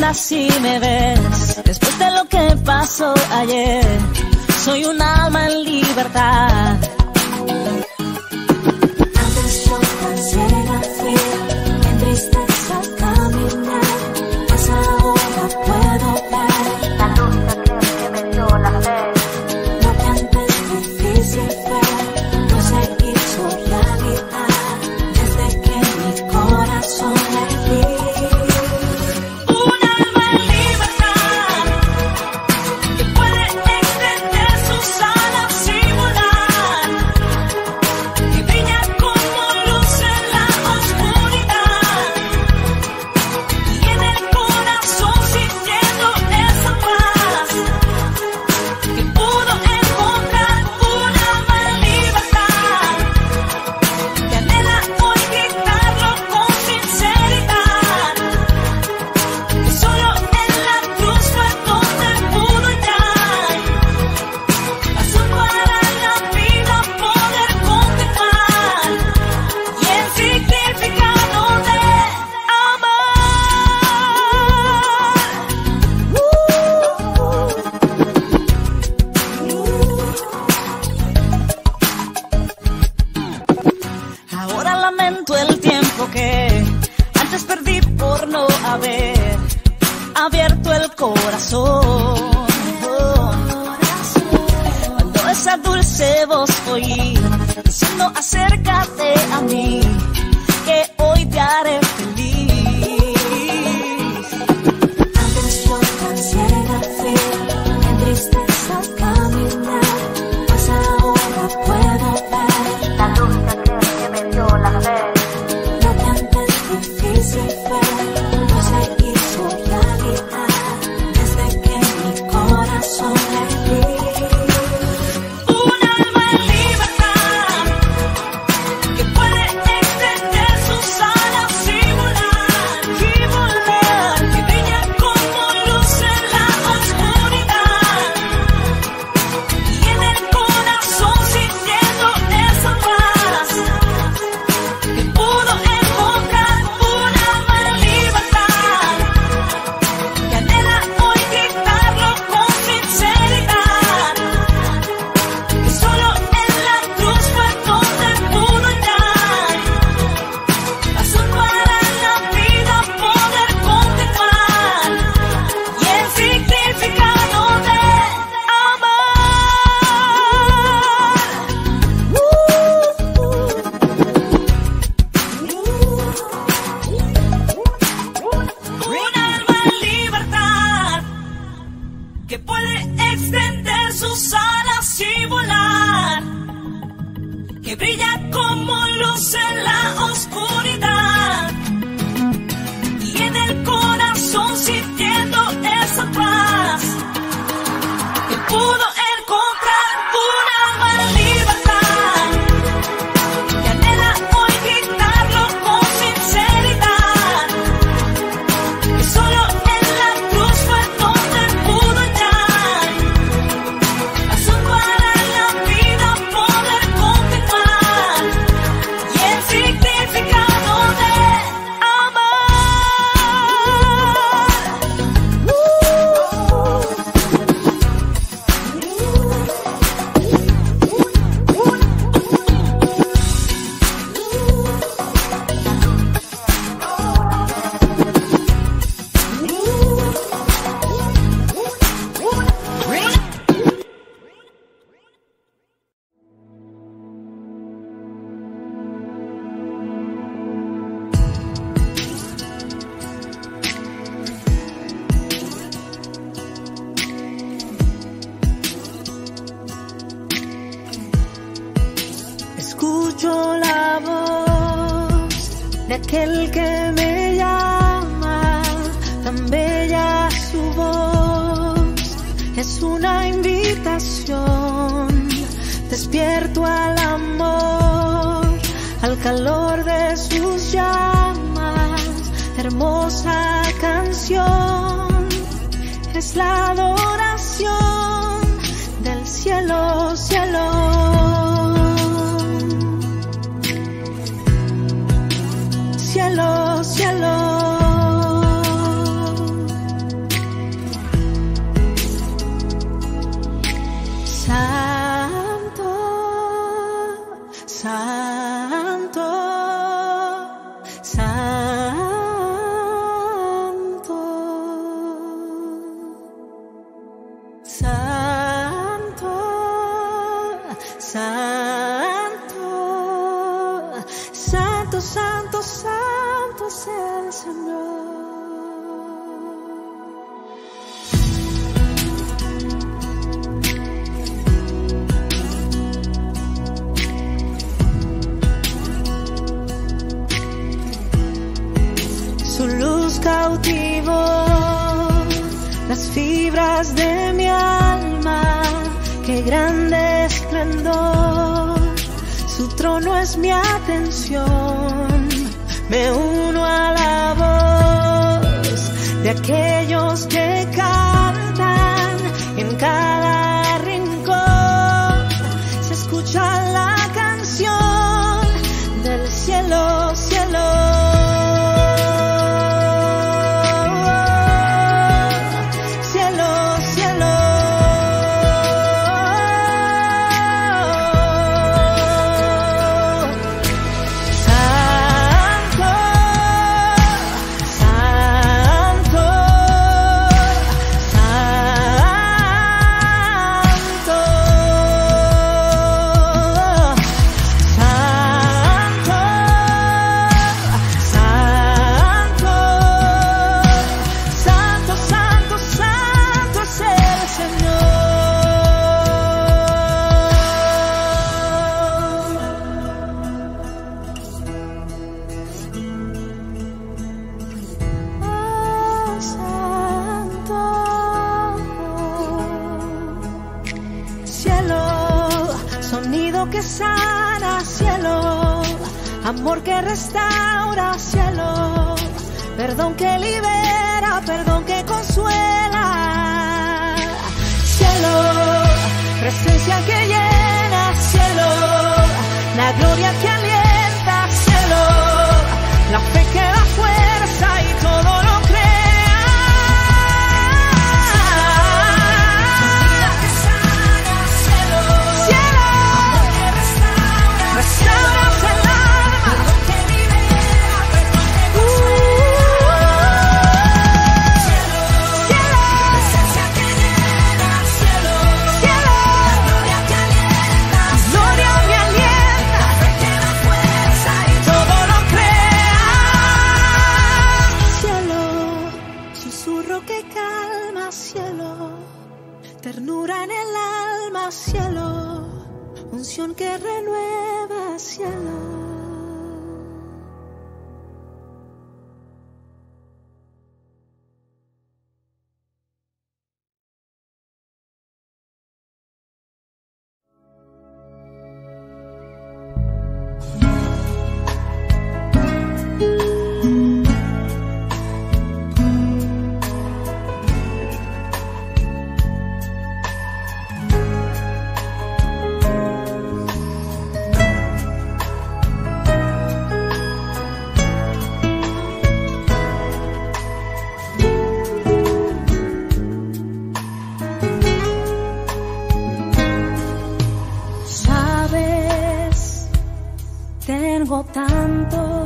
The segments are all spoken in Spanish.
Si me ves, después de lo que pasó ayer, soy un alma en libertad. Antes yo tan ciega fui, en tristeza caminar, pues ahora puedo ver la luz que me dio la fe. Lo que antes difícil ver, no se hizo realidad, desde que mi corazón le di. Abierto el corazón, cuando esa dulce voz oí diciendo acércate a mí, que hoy te haré feliz. Antes yo tan ciega fui, en tristeza caminar, pues ahora puedo ver la luz que me dio la fe. Lo que antes difícil fue, no se hizo realidad, desde que mi corazón le di. Un alma en libertad, que puede extender sus alas y volar, que brilla como luz en la oscuridad, y en el corazón sintiendo esa paz, que pudo encontrar un alma en libertad, que anhela hoy gritarlo con sinceridad, que solo en la cruz fue donde pudo hallar razón para la vida poder continuar, y el significado de un alma en libertad, que puede extender sus alas y volar, que brilla como luz en la oscuridad, y en el corazón sintiendo esa paz, que pudo encontrar un alma en libertad, que anhela hoy gritarlo con sinceridad, que solo en la cruz fue donde pudo hallar razón para la vida poder continuar, y el significado de escucho la voz de aquel que me llama, tan bella su voz, es una invitación, despierto al amor, al calor de sus llamas, hermosa canción, es la adoración del cielo, cielo. Cielo, cielo, Santo, Santo, Santo, Santo, Santo, Santo es el Señor. Su luz cautivó las fibras de mi alma, qué grande esplendor, su trono es mi atención, me uno a la voz de aquellos que cantan en cada rincón, se escucha la canción del cielo, cielo. Que sana, cielo, amor que restaura, cielo, perdón que libera, perdón que consuela, cielo, presencia que llena, cielo, la gloria que alienta, cielo, la fe que da fuerza y todo lo crea. Ternura en el alma, cielo, unción que renueva, cielo. Tengo tanto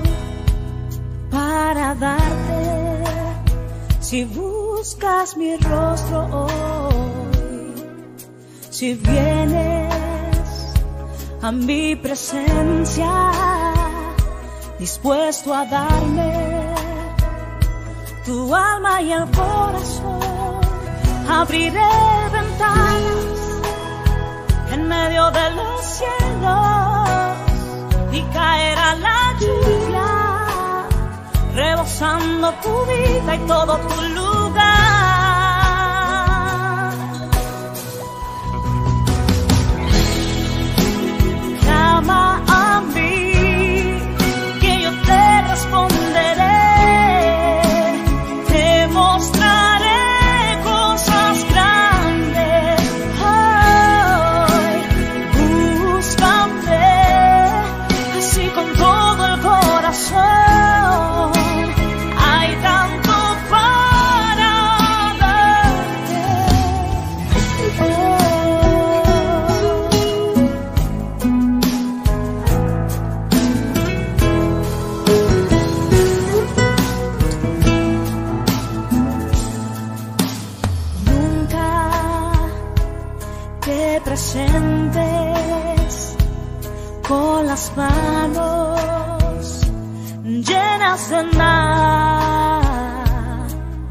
para darte, si buscas mi rostro hoy, si vienes a mi presencia, dispuesto a darme tu alma y el corazón, abriré ventanas en medio de los cielos y caerá la lluvia, rebosando tu vida y todo tu lugar. Clama a mí, que yo te responderé, te mostraré cosas grandes. Hoy, búscame así con todo el corazón. Hay tanto para rompes con las manos llenas de nada.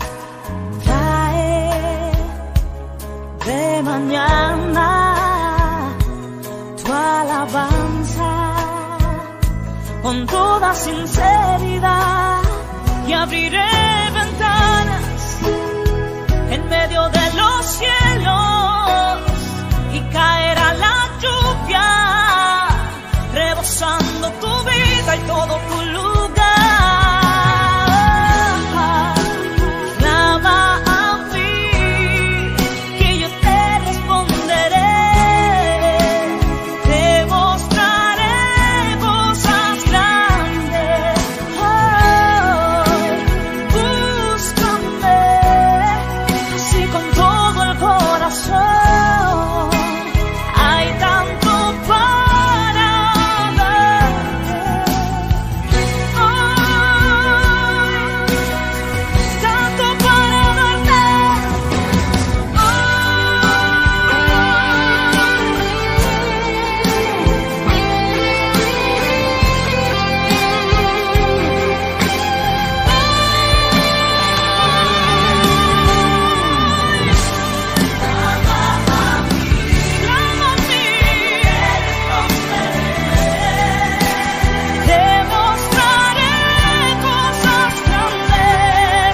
Trae de mañana tu alabanza con toda sinceridad y abriré ventanas en medio de los cielos y caerá la lluvia rebosando tu vida y todo tu lugar. Clama a mí que yo te responderé, te mostraré cosas grandes. Búscame así con todo el corazón. Hay tanto para darte, tanto para darte. Te mostraré cosas grandes.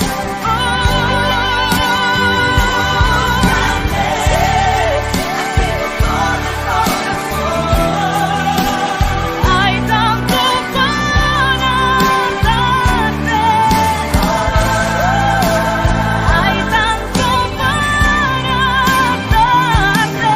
Hay tanto para darte. Hay tanto para darte.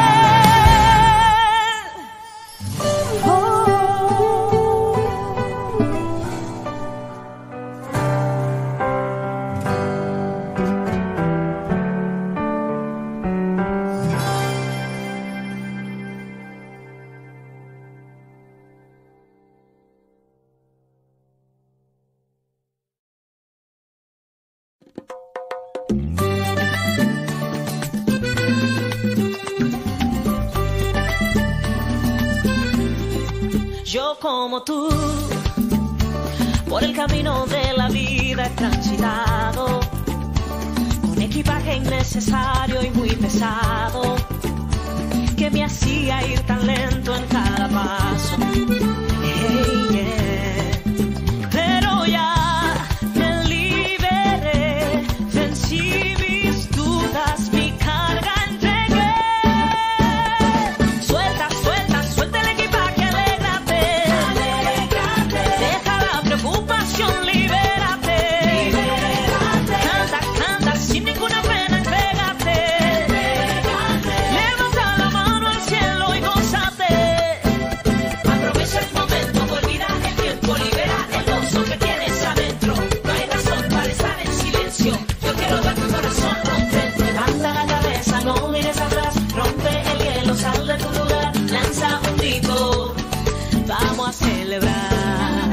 Yo como tú, por el camino de la vida he transitado, con equipaje innecesario y muy pesado, que me hacía ir tan lento en cada paso. Hey, yeah. Pero ya me liberé, vencí mis dudas, mi carga entregué. Suelta, suelta, suelta el equipaje, alégrate. Deja la preocupación, libérate. Canta, canta, sin ninguna pena, entrégate. Levanta la mano al cielo y gózate. Aprovecha el momento, olvida el tiempo, libera el gozo que tienes adentro. No hay razón para estar en silencio. Yo quiero ver tu corazón romper. Levanta la cabeza, no mires atrás. Rompe el hielo, sal de tu lugar. Lanza un grito, vamos a celebrar.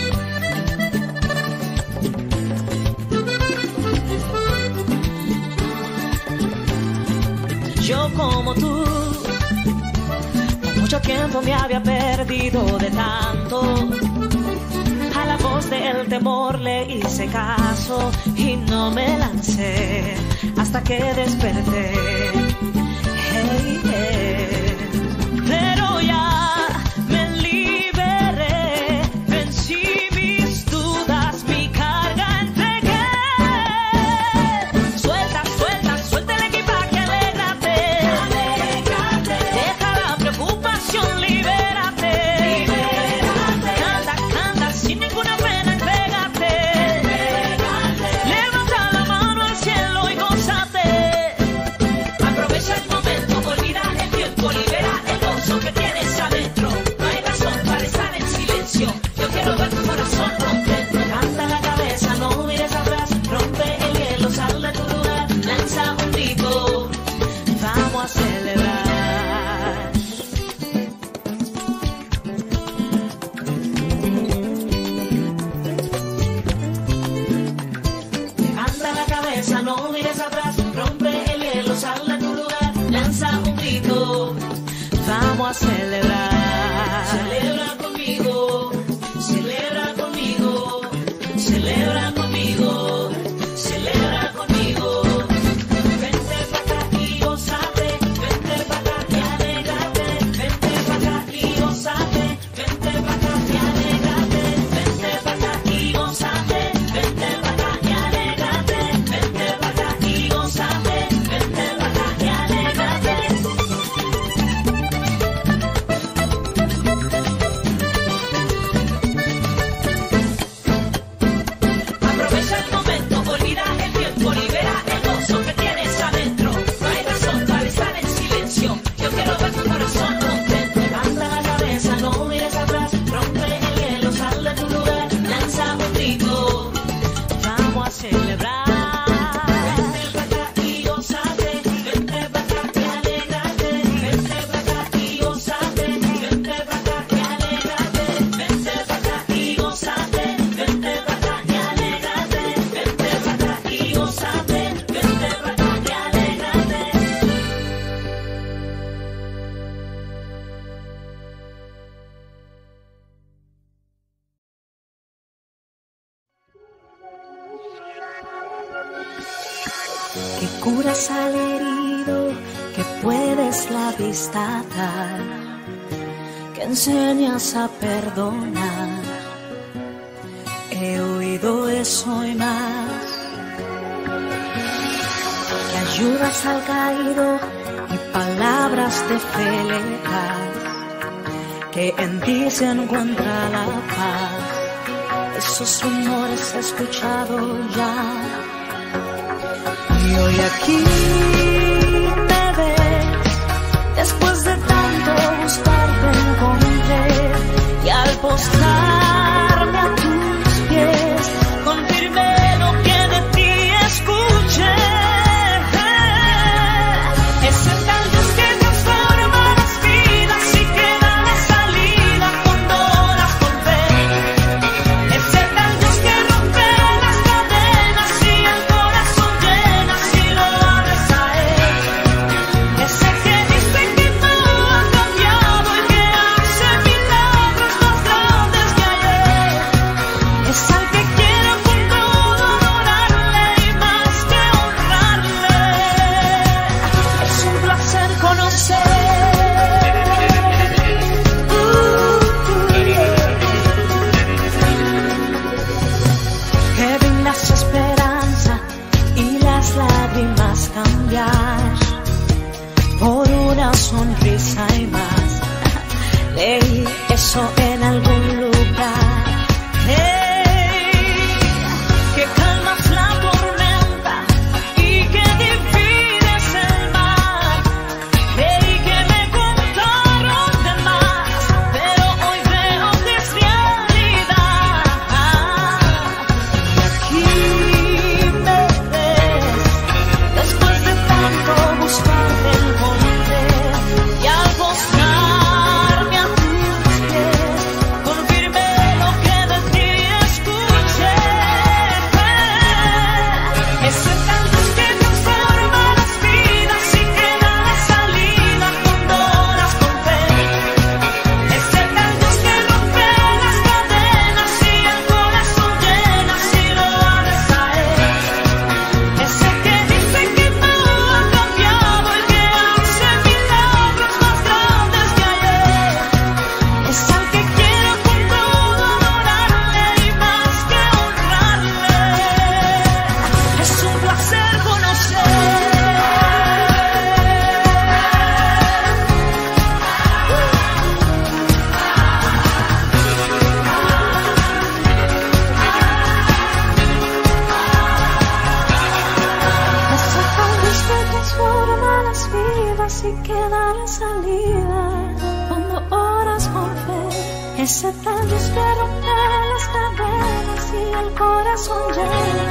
Yo como tú, por mucho tiempo me había perdido de tanto. A la voz del temor le hice caso y no me lancé hasta que desperté. Hey, hey. Pero ya me liberé, vencí mis dudas, mi carga entregué. Suelta, suelta, suelta el equipaje, alégrate. Deja la preocupación, libérate. Canta, canta, sin ninguna pena, entrégate. Levanta la mano al cielo y gózate. Aprovecha el momento, olvida el tiempo. celebrar. Celebra conmigo, celebra conmigo, celebra conmigo, celebra conmigo. Vente pa' acá y gózate, vente pa' acá y alégrate, vente pa' acá y gózate, vente pa' acá y alégrate, vente pa' acá y gózate, vente pa' acá y alégrate, vente pa' acá y gózate, vente pa' acá y alégrate. Aprovecha el momento, olvida el tiempo, libera el gozo que tienes adentro. No hay razón para estar en silencio. Yo quiero ver tu corazón contento. Levanta la cabeza, no mires atrás. Rompe el hielo, sal de tu lugar. Lanza un grito. Vamos a celebrar. Vente pa' acá y gózate. Vente pa' acá y alégrate. Vente pa' acá y gózate. Vente pa' acá y alégrate. Vente pa' acá y gózate. Vente pa' acá y alégrate. Vente pa' acá y gózate. Vente pa' acá y alégrate. Que curas al herido, que puedes la vista dar, que enseñas a perdonar. He oído eso y más. Que ayudas al caído y palabras de fe le das, que en ti se encuentra la paz. Esos rumores he escuchado ya. Y hoy aquí me ves, después de tanto buscar te encontré, y al postrarme a tus pies, confirmé lo que de ti escuché. Ese tal Dios que transforma las vidas y que da la salida cuando oras con fe. Ese tal Dios que rompe las cadenas y el corazón llena si lo abres a Él. Ese que dice que todo ha cambiado y que hace milagros más grandes que ayer. Es al que quiero con todo adorarle y más que honrarle. Es un placer conocer. Que vengas esperanza y las lágrimas cambiar por una sonrisa y más. Leí eso en algún lugar. Hey, que calmas la tormenta y que divides el mar. Hey, que me contaron de más, pero hoy veo que es realidad. Y aquí me ves, después de tanto buscar te encontré, y al postrarme a tus pies, confirmé lo que de ti escuché. Ese tal Dios que transforma las vidas y que da la salida cuando oras con fe. Ese tal Dios que rompe las cadenas y el corazón llena si lo abres a Él. Ese que dice que todo ha cambiado y que hace milagros más grandes que ayer. Es al que quiero con todo adorarle y más que honrarle. Es un placer conocer. Ese tal Dios que transforma las vidas y que da la salida cuando oras con fe. Ese tal Dios que rompe las cadenas y el corazón llena.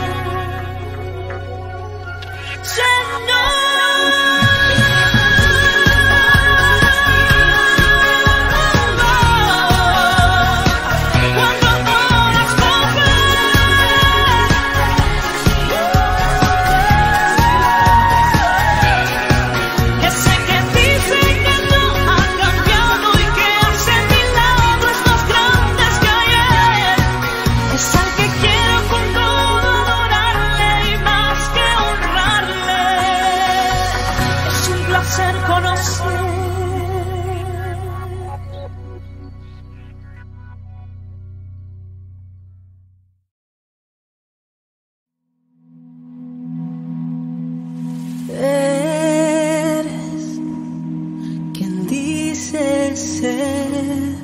Cuando oras con fe. Ese que dice que no ha cambiado ser.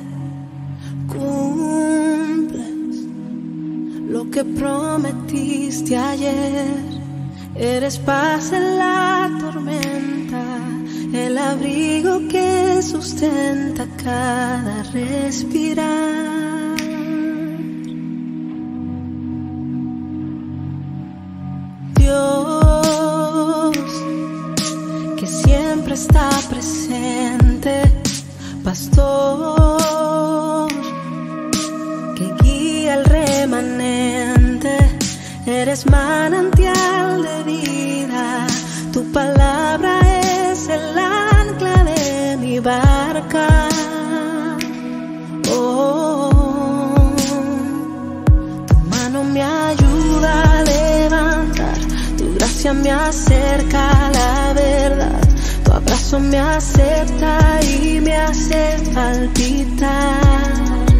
Cumples lo que prometiste ayer. Eres paz en la tormenta, el abrigo que sustenta cada respirar. Dios, que siempre está presente, pastor, que guía al remanente. Eres manantial de vida, tu palabra es el ancla de mi barca. Oh, tu mano me ayuda a levantar, tu gracia me acerca a la verdad, tu abrazo me acepta y me hace palpitar.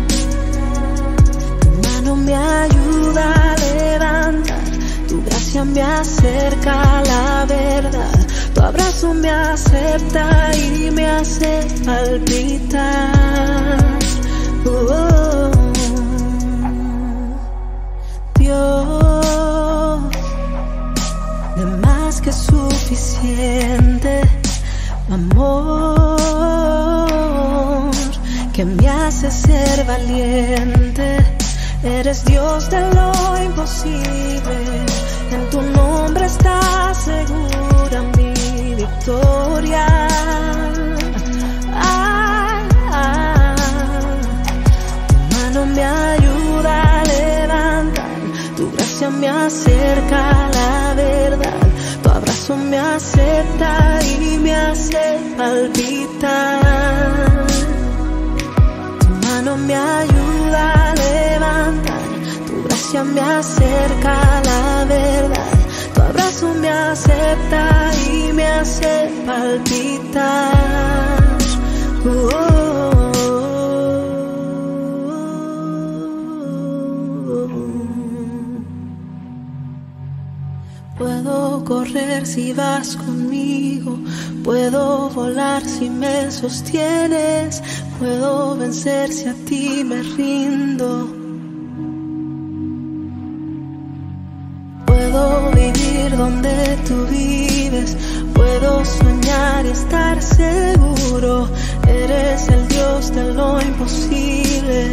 Tu mano me ayuda a levantar, tu gracia me acerca a la verdad, tu abrazo me acepta y me hace palpitar. Dios, de más que suficiente, amor que me hace ser valiente. Eres Dios de lo imposible, en tu nombre está segura mi victoria. Tu mano me ayuda a levantar, tu gracia me acerca a la verdad, tu abrazo me acepta y me hace palpitar. Tu mano me ayuda a levantar, tu gracia me acerca a la verdad, tu abrazo me acepta y me hace palpitar. Puedo correr si vas conmigo, puedo volar si me sostienes, puedo vencer si a ti me rindo. Puedo vivir donde tú vives, puedo soñar y estar seguro. Eres el Dios de lo imposible.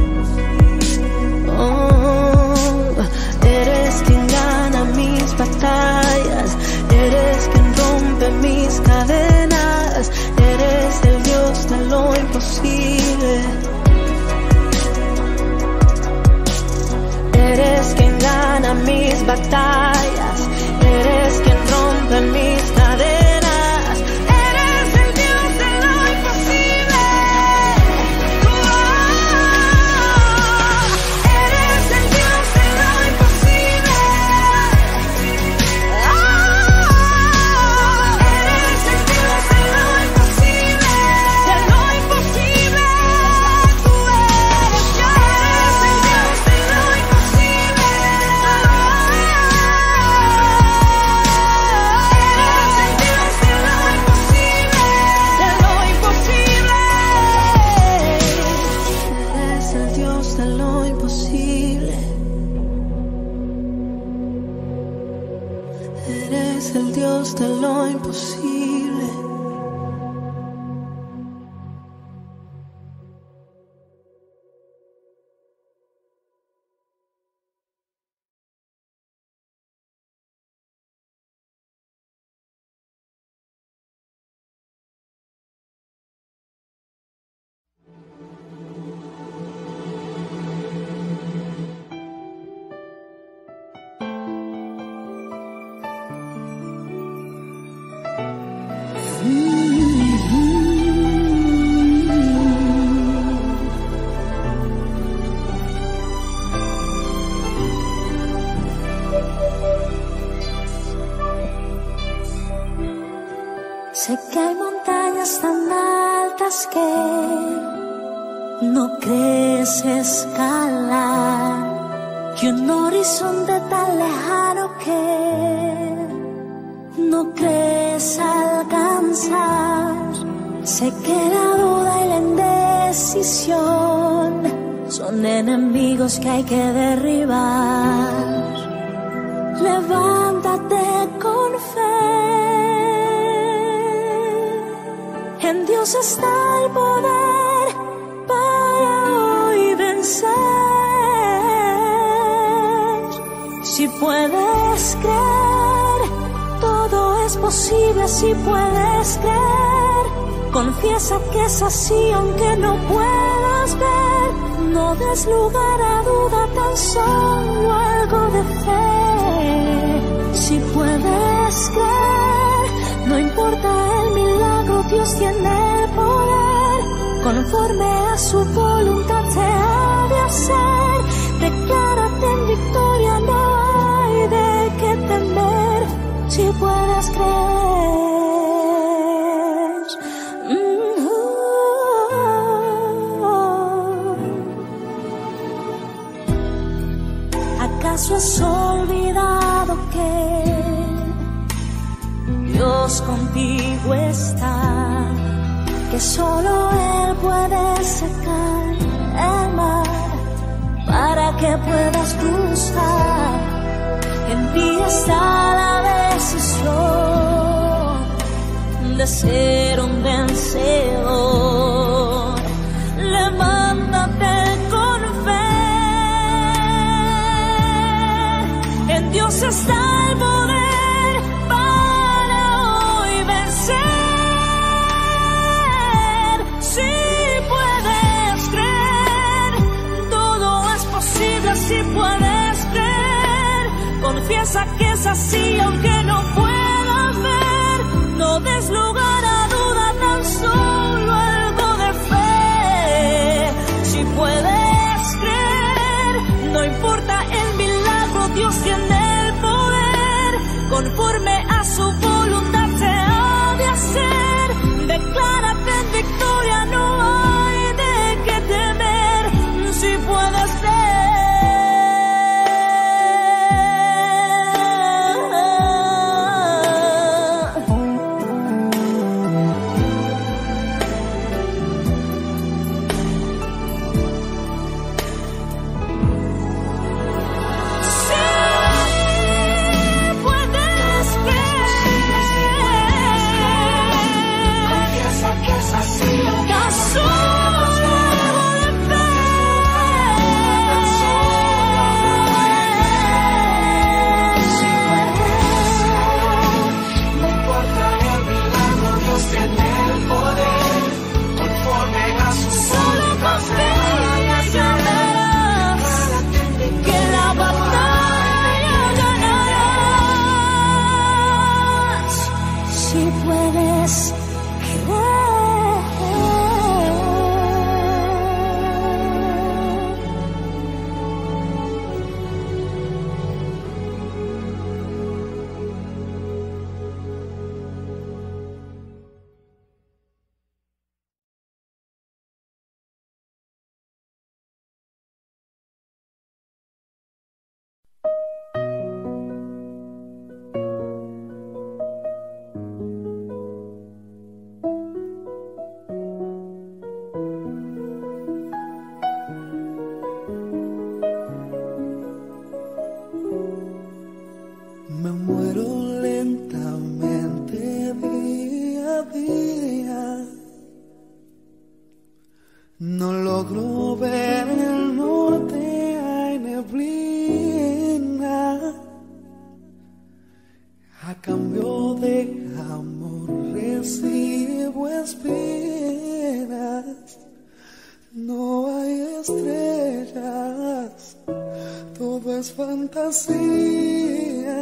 Oh, eres quien gana mis batallas, eres quien rompe mis cadenas, eres el Dios de lo imposible. Eres quien gana mis batallas, eres quien rompe mis cadenas, eres el Dios de lo imposible. Eres el Dios de lo imposible. Eres el Dios de lo imposible. De lo imposible, tú eres Dios. Eres el Dios de lo imposible. Eres el Dios de lo imposible. De lo imposible. Eres el Dios de lo imposible. Eres el Dios de lo imposible. Sé que hay montañas tan altas que no crees escalar, y un horizonte tan lejano que no crees alcanzar. Sé que la duda y la indecisión son enemigos que hay que derribar. Levántate con fe. En Dios está el poder para hoy vencer. Si puedes creer, todo es posible. Si puedes creer, confiesa que es así aunque no puedas ver. No des lugar a duda, tan solo algo de fe. Si puedes creer, no importa el milagro, Dios tiene el poder. Conforme a su voluntad se ha de hacer. Declárate en victoria, no hay de qué temer. Si puedes creer. ¿Acaso has olvidado que Dios contigo está? Que solo Él puede secar el mar para que puedas cruzar. En ti está la decisión de ser un vencedor. Levántate con fe. En Dios está el poder para hoy vencer. Si puedes creer, todo es posible. Si puedes creer, confiesa que es así aunque no puedas ver. No des lugar a duda, tan solo algo de fe. Si puedes creer, no importa el milagro, Dios tiene el poder. Conforme a su voluntad se ha de hacer. Declárate en victoria, no hay de qué temer. Si puedes creer. Me muero lentamente día a día. No logro ver el norte, hay neblina. A cambio de amor recibo espinas. No hay estrellas, todo es fantasía.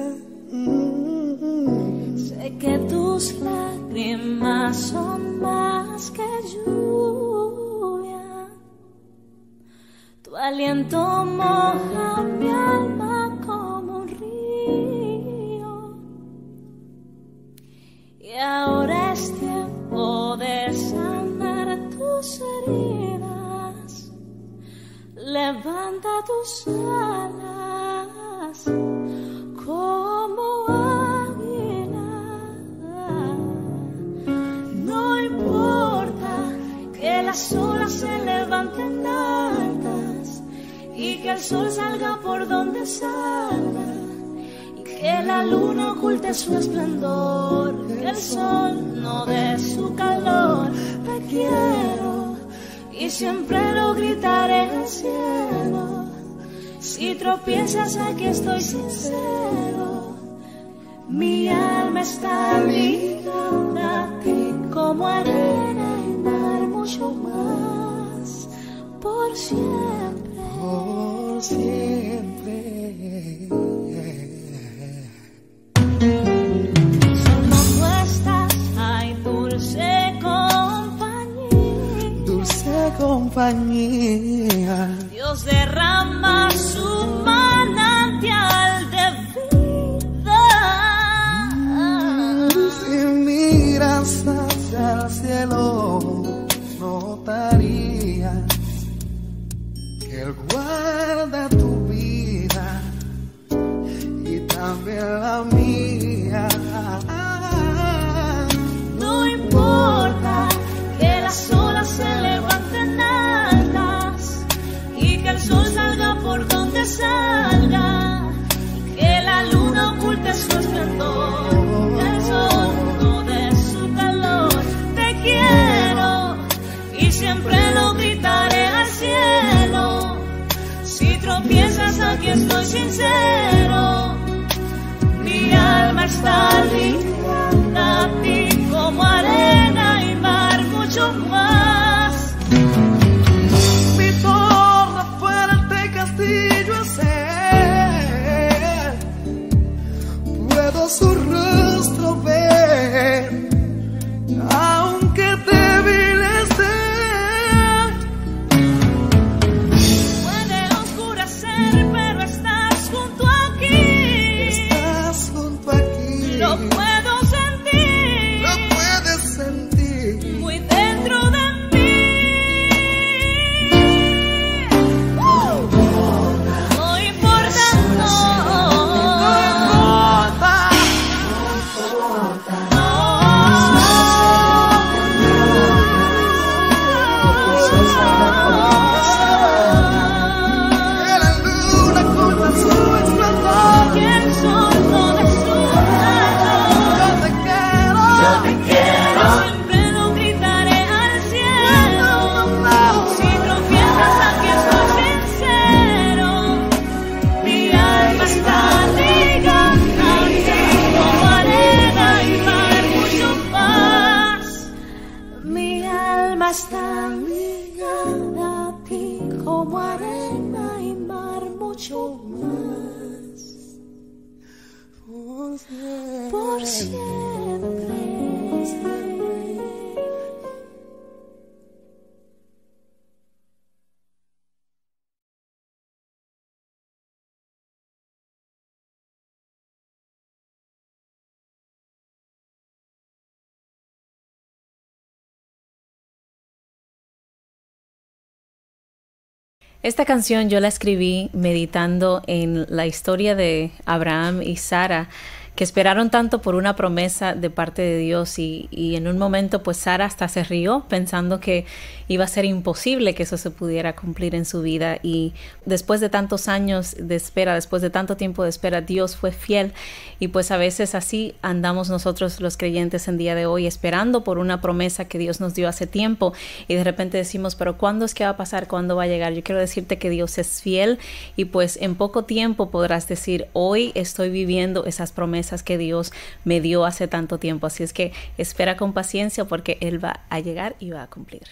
Sé que tus lágrimas son más que lluvia. Tu aliento moja mi alma como un río. Y ahora es tiempo de sanar tus heridas. Levanta tus alas como águila. No importa que las olas se levanten altas y que el sol salga por donde salga, y que la luna oculte su esplendor, que el sol no dé su calor. Te quiero y siempre lo gritaré al cielo. Si tropiezas, aquí estoy sincero. Mi alma está ligada a ti como arena y mar, mucho más, por siempre. Por siempre. Solo tú estás, ay, dulce compañía. Dulce compañía. Dios derrama su manantial de vida. Si miras hacia el cielo, notarías que Él guarda tu vida y también la mía. No importa que las olas se levanten altas y que el sol salga por donde salga, y que la luna oculte su esplendor, que el sol no dé su calor. Te quiero y siempre lo gritaré al cielo. Si tropiezas, aquí estoy sincero. Mi alma está ligada a ti como arena y mar, mucho más. Mi torre fuerte castillo es Él. Puedo su rostro ver, aunque débil esté. Puede oscurecer, pero estás junto aquí. Estás junto aquí. Lo puedo sentir. Lo puedes sentir. Muy dentro de mí. No importa, Que la luna oculta su esplendor. que el sol no dé su calor. Yo te quiero. Siempre lo gritaré al cielo. Si tropiezas, aquí estoy sincero. Mi alma está ligada a ti como arena y mar, mucho más. Mi alma está ligada a ti como arena y mar, mucho más. Por siempre. Esta canción yo la escribí meditando en la historia de Abraham y Sara, que esperaron tanto por una promesa de parte de Dios y en un momento pues Sara hasta se rió pensando que iba a ser imposible que eso se pudiera cumplir en su vida, y después de tantos años de espera, después de tanto tiempo de espera, Dios fue fiel. Y pues a veces así andamos nosotros los creyentes en día de hoy, esperando por una promesa que Dios nos dio hace tiempo, y de repente decimos, pero ¿cuándo es que va a pasar? ¿Cuándo va a llegar? Yo quiero decirte que Dios es fiel, y pues en poco tiempo podrás decir, hoy estoy viviendo esas promesas que Dios me dio hace tanto tiempo. Así es que espera con paciencia, porque Él va a llegar y va a cumplir.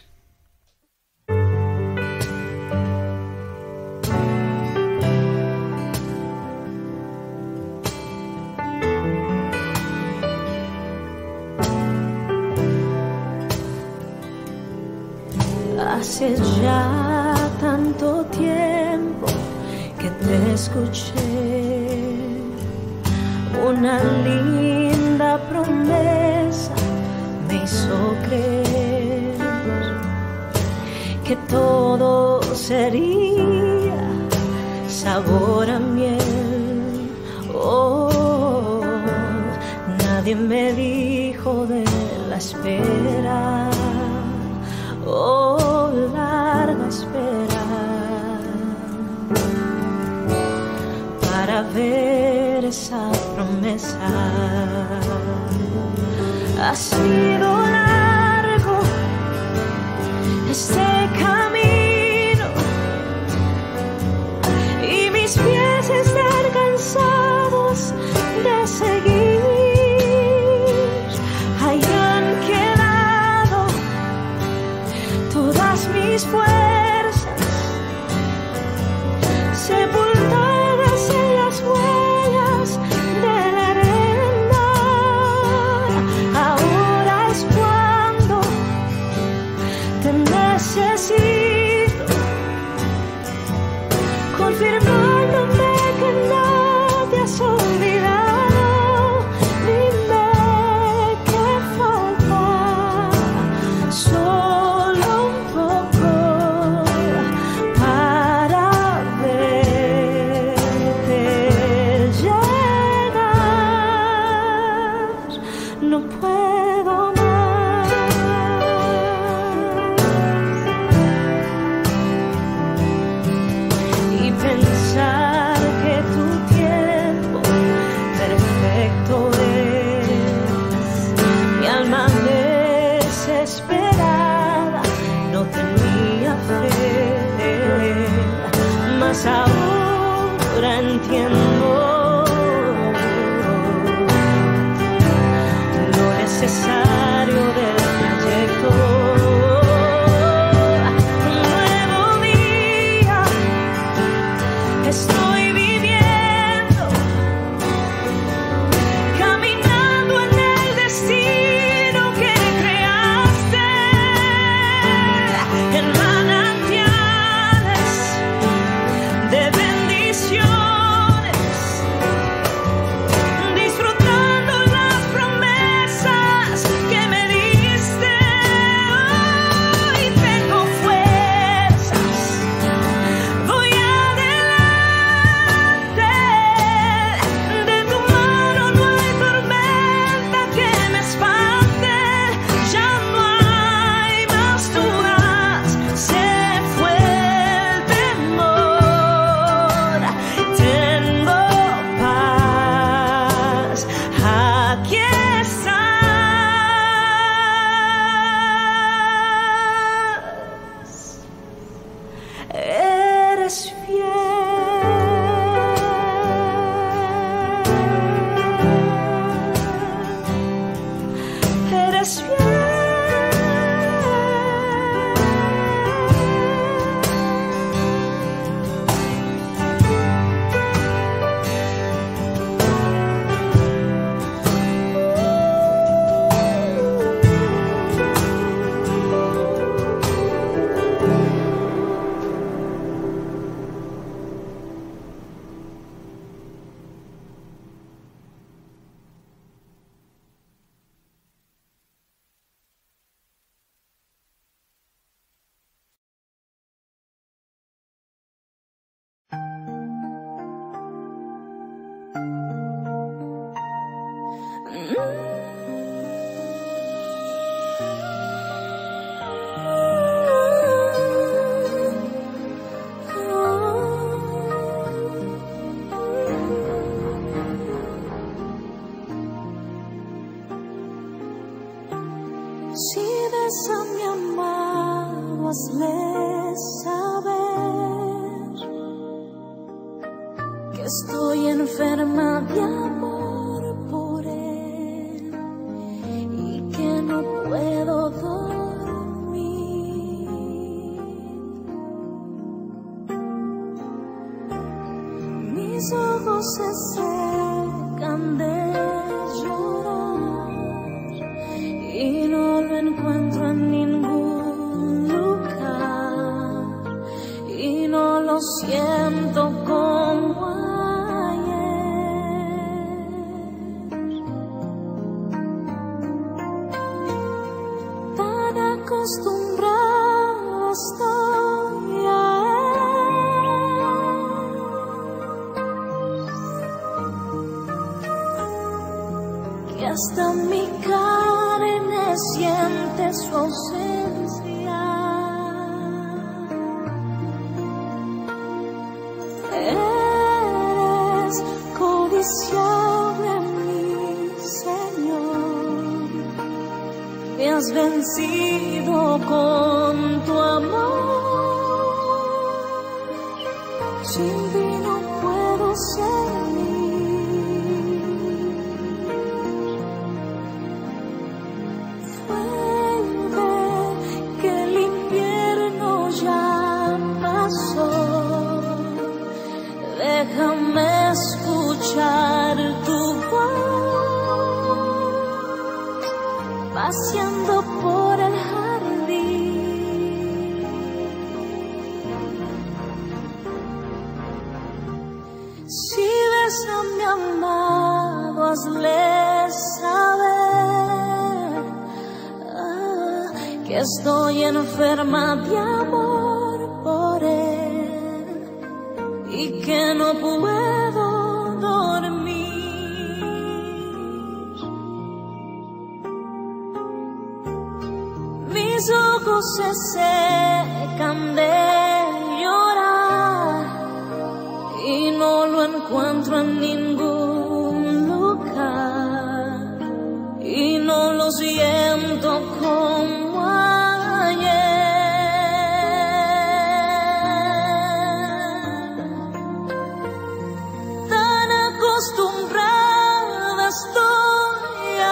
Hace ya tanto tiempo que te escuché, una linda promesa me hizo creer que todo sería sabor a miel. Oh, nadie me dijo de la espera. Oh, Ha sido largo este camino y mis pies están cansados de seguir. Ahí han quedado todas mis fuerzas, sepultadas en las huellas de la arena. Ahora es cuando te necesito, confirmándome que no te has olvidado. Dime qué falta, solo un poco para verte llegar. No puedo más. Y pensar que tu tiempo perfecto es. Mi alma desesperada no tenía fe, mas ahora entiendo lo necesario del trayecto. Un nuevo día estoy viviendo, caminando en el destino que creaste, en manantiales de bendiciones, disfrutando las promesas que me diste. Hoy tengo fuerzas, voy adelante. De tu mano no hay tormenta que me espante. Ya no hay más dudas, se fue el temor. Tengo paz, aquí estás. Eres fiel, eres fiel. Si ves a mi amado, hazle saber que estoy enferma de amor por él y que no puedo dormir. Mis ojos se secan de llorar y no lo encuentro en ningún lugar y no lo siento como ayer. Tan acostumbrado estoy a él que hasta mi carne siente su ausencia. Eres codiciable, mi Señor. has vencido con tu amor. Sin ti no puedo seguir. Vuelve, que el invierno ya pasó. Déjame escuchar tu voz, paseando por el jardín. Si ves a mi amado, hazle saber que estoy enferma de amor por él y que no puedo dormir. Mis ojos se secan de llorar y no lo encuentro en ningún lugar, y no lo siento como ayer. Tan acostumbrada estoy a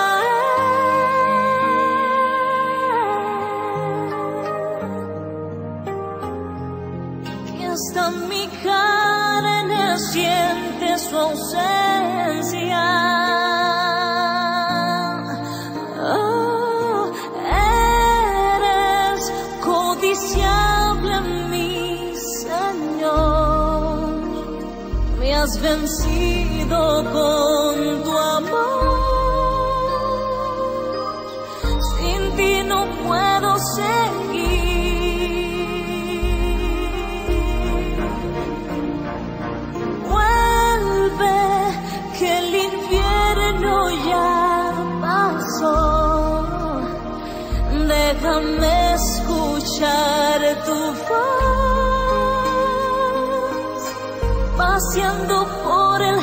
él, que hasta mi carne siente su ausencia. Oh, eres codiciable, mi Señor. Me has vencido con tu amor. Sin ti no puedo seguir. Vuelve, que el invierno ya pasó. Déjame escuchar tu voz, paseando por el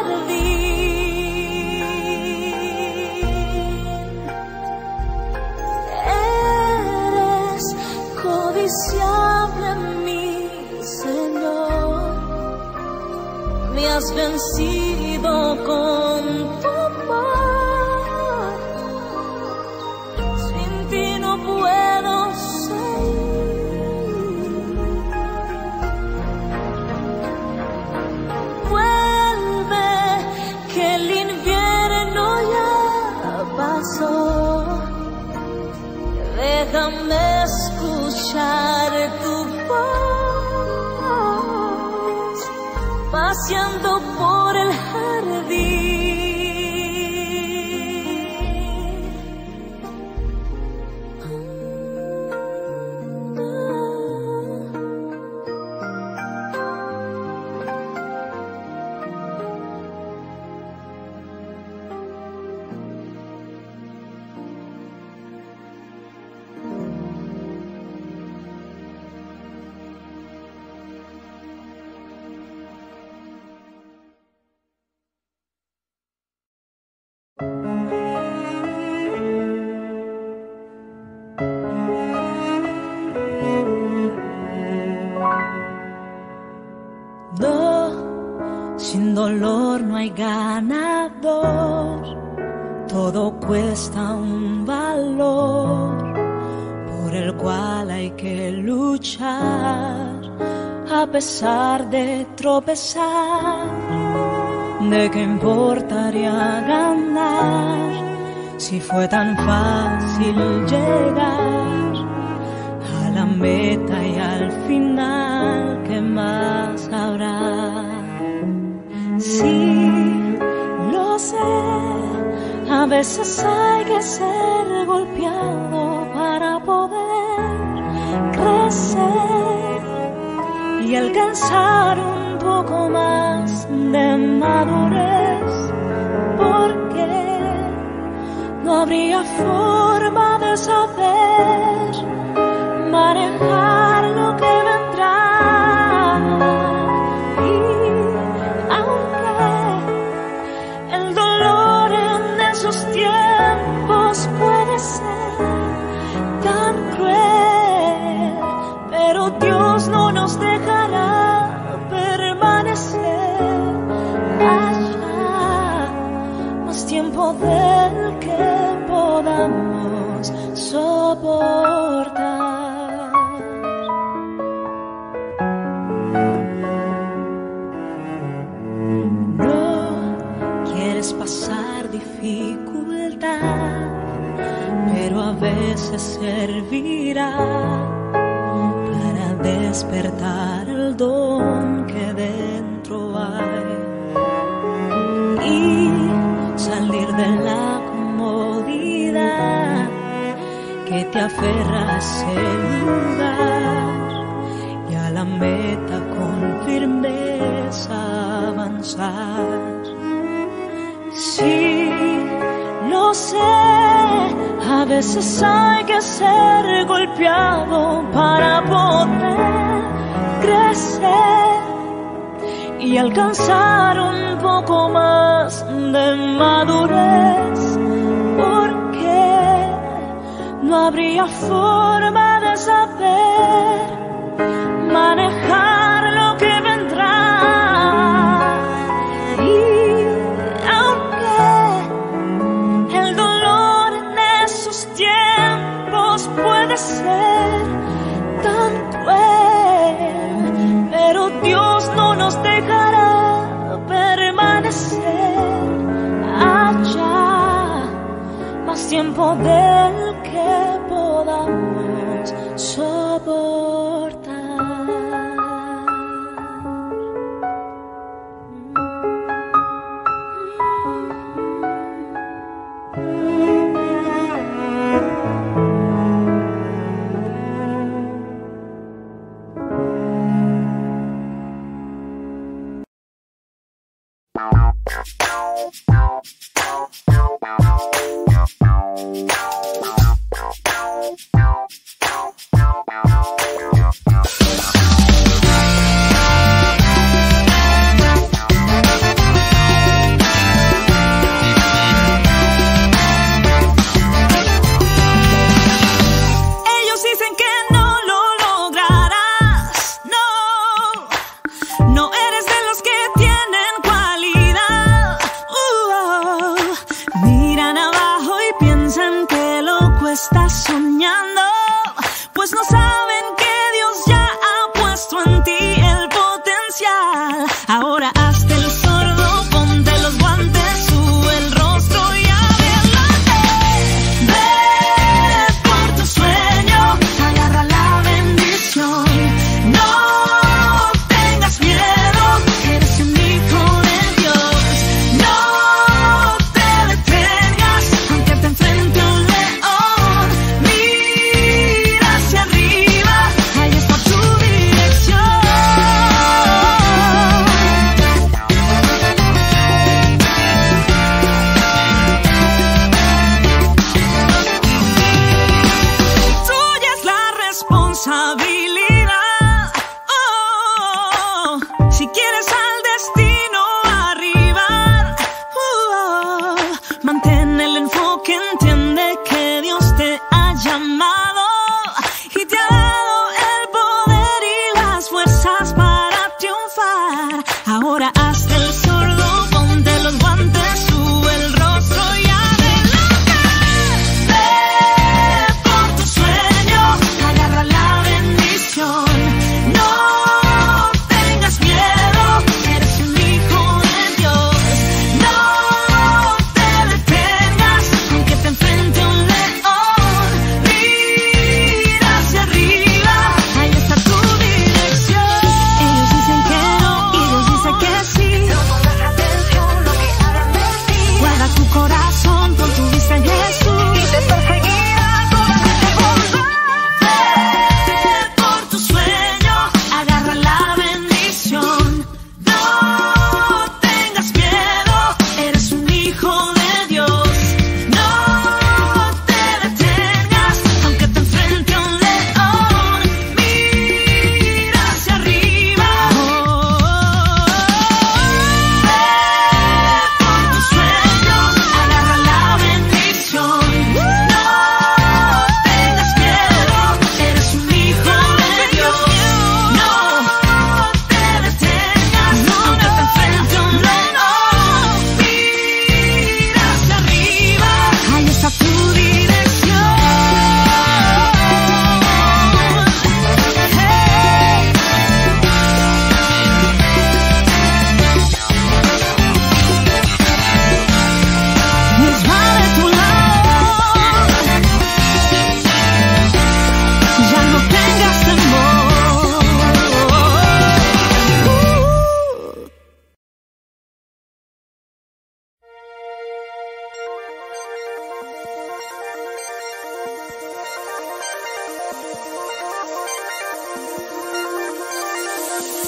jardín. Eres codiciable, mi Señor. Me has vencido con tu amor. Sin ti no puedo seguir. Vuelve, que el invierno ya pasó. Déjame escuchar tu voz, paseando por el jardín. Sin dolor no hay ganador, todo cuesta un valor por el cual hay que luchar a pesar de tropezar. ¿De qué importaría ganar si fue tan fácil llegar a la meta y al final? ¿Qué más habrá? Sí, lo sé, a veces hay que ser golpeado para poder crecer y alcanzar un poco más de madurez, porque no habría forma de saber manejar lo que vendrá. Y aunque el dolor en esos tiempos puede ser nos dejará permanecer allá más tiempo del que podamos soportar. Pasar dificultad, pero a veces servirá para despertar el don que dentro hay y salir de la comodidad que te aferra a ese lugar y a la meta con firmeza avanzar. Sí, lo sé, a veces hay que ser golpeado para poder crecer y alcanzar un poco más de madurez, porque no habría forma de saber manejar lo que vendrá. Puede ser tan cruel, pero Dios no nos dejará permanecer allá más tiempo del que podamos soportar.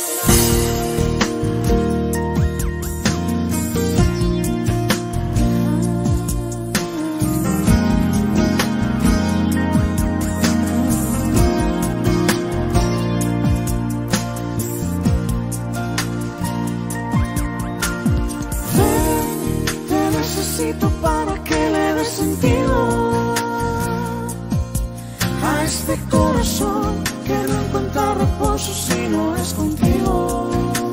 Para que le dé sentido a este corazón que no encuentra reposo si no es contigo.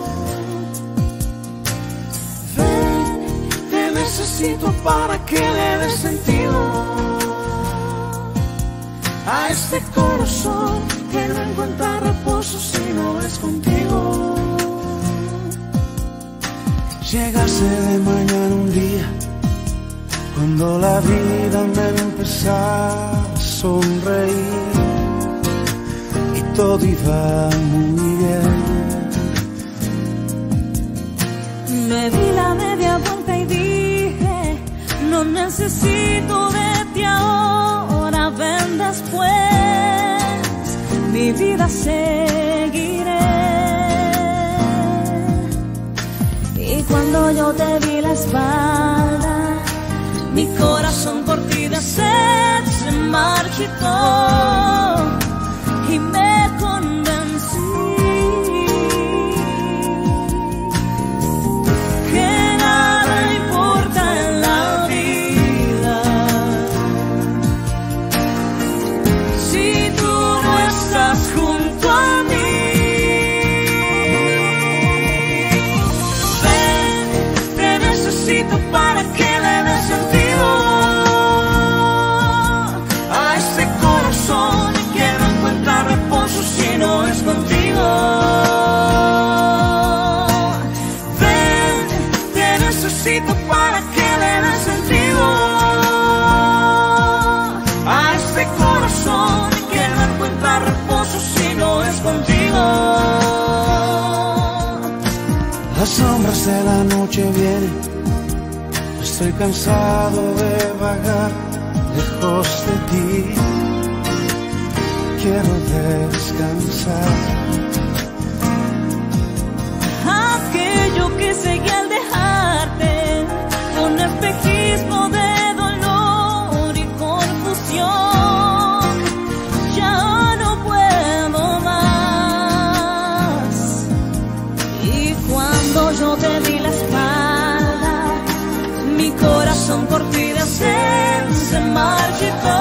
Ven, te necesito para que le dé sentido a este corazón que no encuentra reposo si no es contigo. Llegase de mañana un día cuando la vida me empezara a sonreír y todo iba muy bien. Me di la media vuelta y dije, no necesito de ti ahora, ven después, mi vida seguiré. Y cuando yo te vi la espalda, mi corazón por ti de sed se marchitó y me convencí que nada importa en la vida si tú no estás junto a mí. Ven, te necesito para que le des sentido si no es contigo. Ven, te necesito para que le dé sentido a este corazón que no encuentra reposo si no es contigo. Las sombras de la noche vienen, estoy cansado de vagar lejos de ti. Quiero descansar. Aquello que seguí al dejarte fue un espejismo de dolor y confusión. Ya no puedo más. Y cuando yo te di la espalda, mi corazón por ti de sed se marchitó.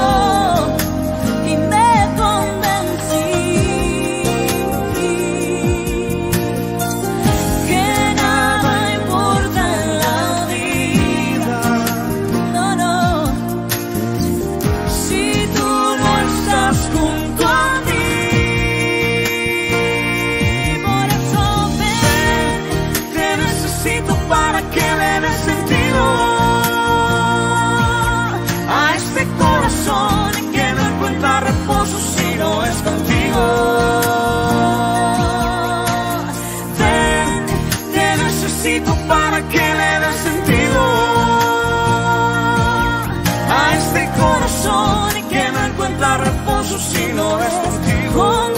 Para que le dé sentido a este corazón que no encuentra reposo si no es contigo. Ven, te necesito para que le dé sentido a este corazón que no encuentra reposo si no es contigo.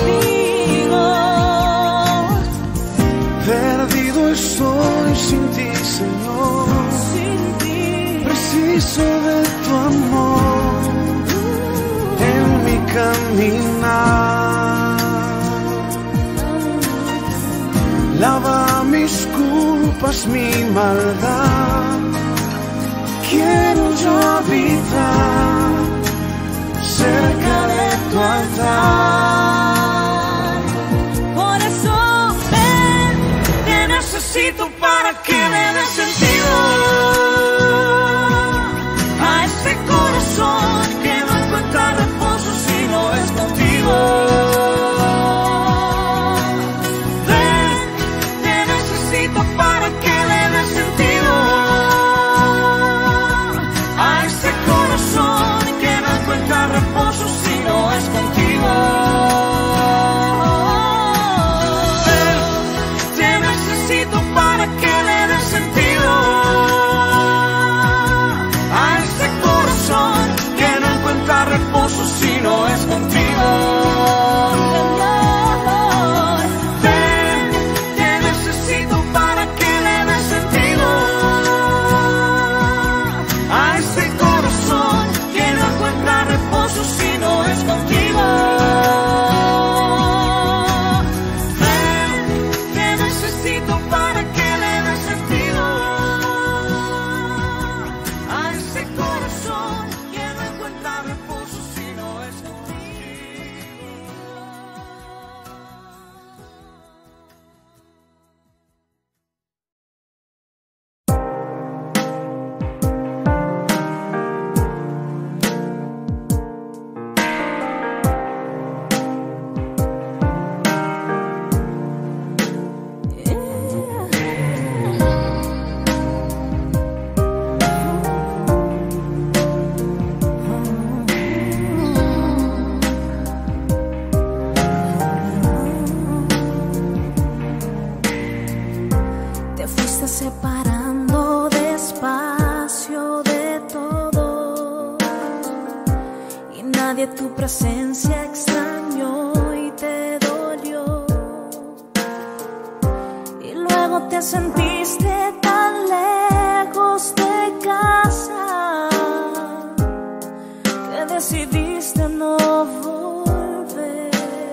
Perdido estoy sin ti, Señor. Sin ti. Preciso de tu amor en mi caminar. Lava mis culpas, mi maldad. Quiero yo habitar cerca de tu altar. Necesito para que le dé sentido a este corazón que no encuentra reposo si no es contigo. Ven, te necesito para que le dé sentido a este corazón que no encuentra reposo si no es contigo. Para que le dé sentido presencia extrañó y te dolió, y luego te sentiste tan lejos de casa que decidiste no volver,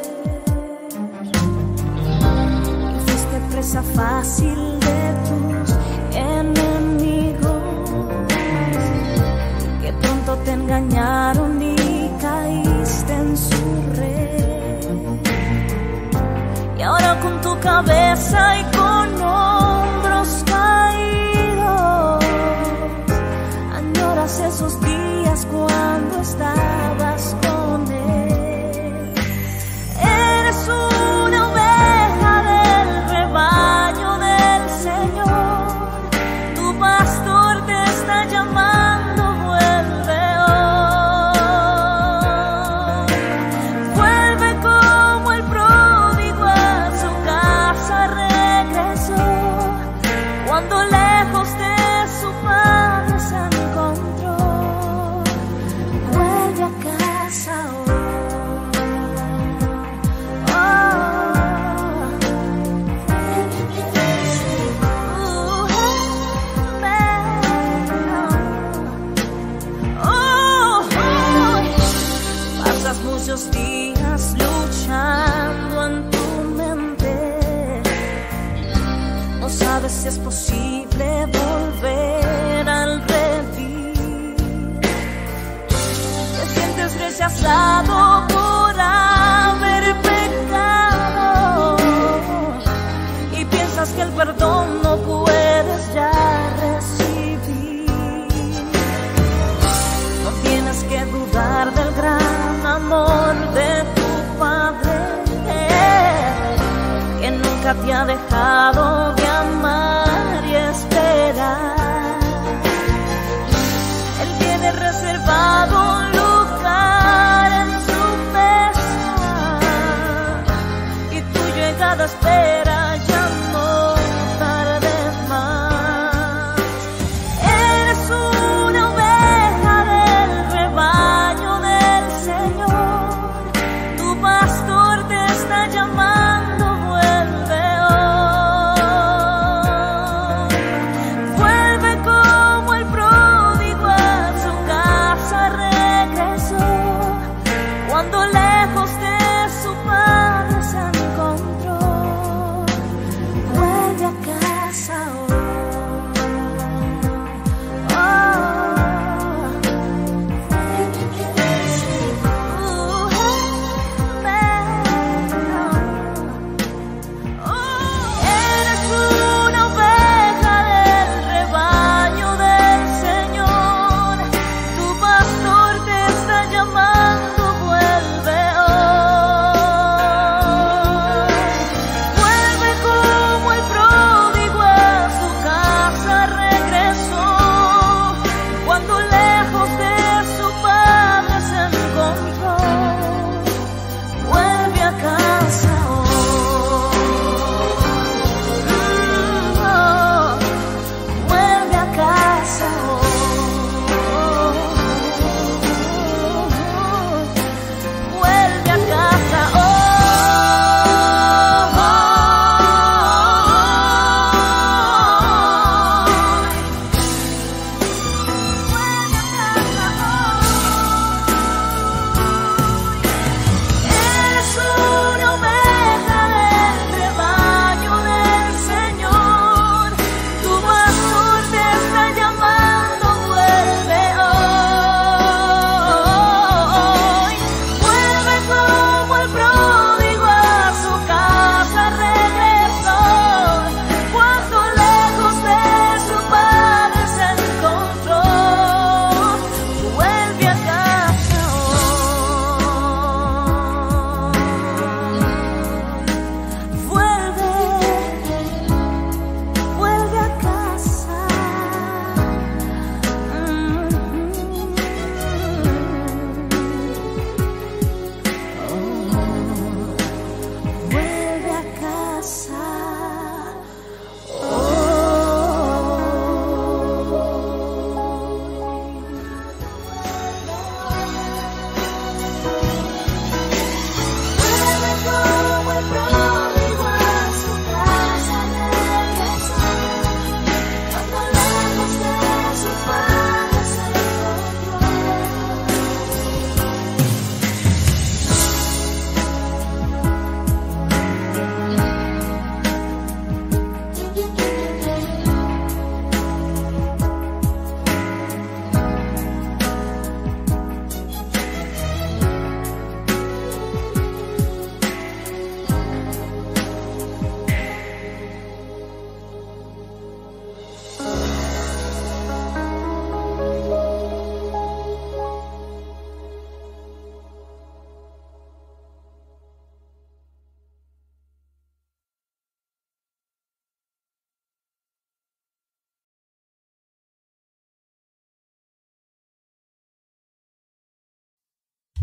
y fuiste presa fácil de tus enemigos que pronto te engañaron y caíste en su red. Y ahora con tu cabeza y con hombros caídos añoras esos días cuando estabas con él. Eres una oveja del rebaño del Señor, tu pastor te está llamando, vuelve hoy. Vuelve como el pródigo a su casa regresó, cuando lejos de su padre se encontró. Vuelve a casa hoy. Pasas muchos días luchando en tu mente, no sabes si es posible volver al redil. Te sientes rechazado por haber pecado y piensas que el perdón no puedes ya recibir. No tienes que dudar del gran amor de tu Padre, que nunca te ha dejado de amar y esperar. Él tiene reservado un lugar en su mesa y tu llegada espera, ya no tardes más. Eres una oveja del rebaño del Señor, tu pastor te está llamando, vuelve hoy. Vuelve como el pródigo a su casa regresó, cuando lejos de su padre se encontró.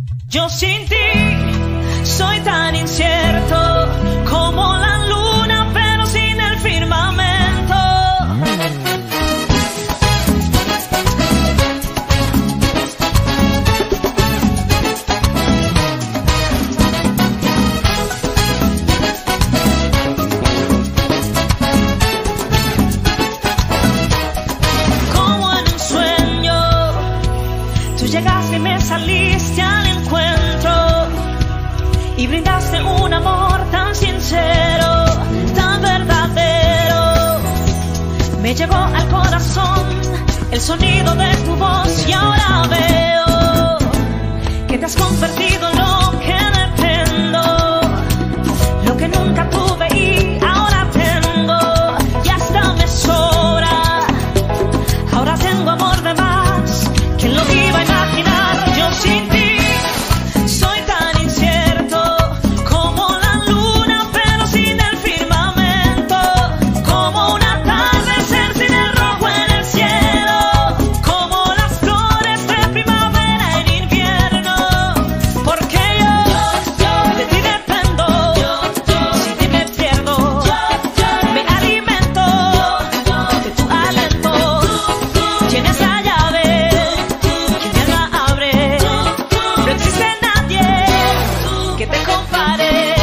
Yo sin ti soy tan incierto como la luna, pero sin el firmamento. Como en un sueño, tú llegaste y me saliste al encuentro y brindaste un amor tan sincero, tan verdadero. Me llegó al corazón el sonido de tu voz y ahora veo que te has convertido en lo que dependo, lo que nunca tuve y ahora tengo, y hasta me sobra. Ahora tengo amor de más, ¿quién lo iba a imaginar? Yo sin ti soy tan incierto como la luna, pero sin el firmamento, como un atardecer sin el rojo en el cielo, como las flores de primavera en invierno, porque yo de ti dependo, sin ti me pierdo, me alimento de tu aliento. Tienes la llave que mi alma abre, no existe nadie que te compare.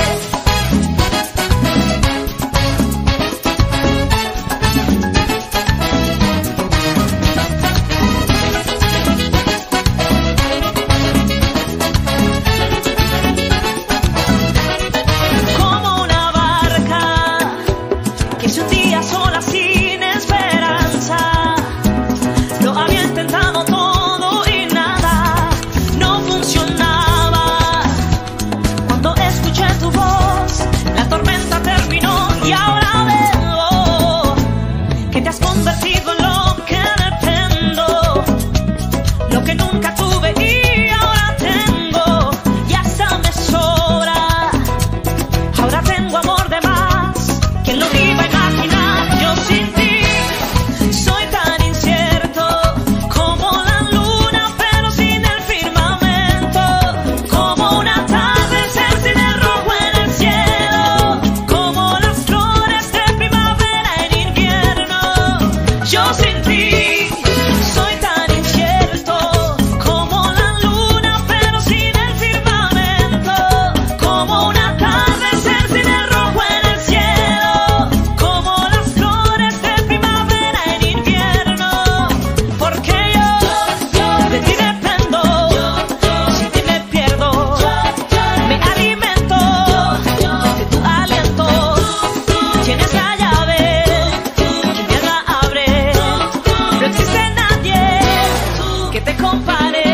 Como una barca que se hundía sola sin esperanza, lo había intentado todo y nada, no funcionaba. Cuando escuché tu voz, la tormenta terminó y ahora veo que te has convertido en lo que dependo, lo que nunca tuve y ahora tengo, y hasta me sobra. Ahora tengo amor de más, ¿quién lo iba a imaginar? Yo sin ti soy tan incierto como la luna, pero sin el firmamento, como un atardecer sin el rojo en el cielo, como las flores de primavera en invierno. Yo sin ti soy tan incierto como la luna, pero sin el firmamento, como un atardecer sin el rojo en el cielo, como las flores de primavera en invierno, porque yo de ti dependo, sin ti me pierdo, me alimento de tu aliento. Tienes la llave que mi alma abre, no existe nadie que te compare.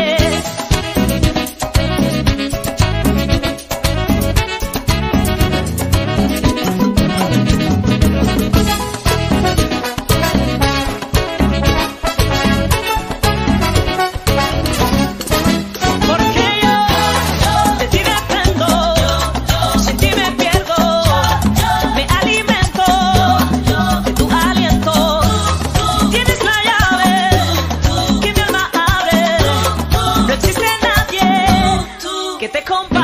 Porque yo de ti dependo, sin ti me pierdo, me alimento de tu aliento. Tienes la llave que mi alma abre, no existe nadie que te compare.